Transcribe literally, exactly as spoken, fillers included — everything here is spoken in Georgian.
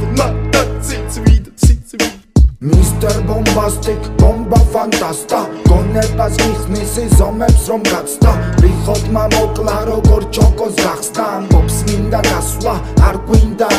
Sitze wieder, sitze wieder. Mister Bombastic, bomba fantasta გონებას გიხსნის ზომებს რომ გაცდა ვიხოთ მამოკლა როგორ ჩოკოს გახსნა ამბობს მინდა გასვლა არ გვინდა